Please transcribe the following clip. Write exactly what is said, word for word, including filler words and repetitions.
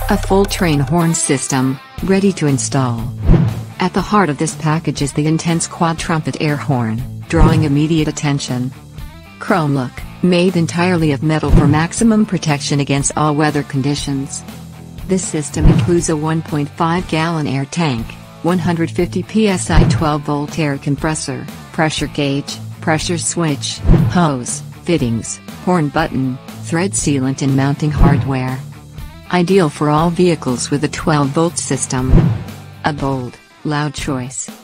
A full train horn system, ready to install. At the heart of this package is the intense quad trumpet air horn, drawing immediate attention. Chrome look, made entirely of metal for maximum protection against all weather conditions. This system includes a one point five gallon air tank, one hundred fifty P S I twelve volt air compressor, pressure gauge, pressure switch, hose, fittings, horn button, thread sealant and mounting hardware. Ideal for all vehicles with a twelve volt system. A bold, loud choice.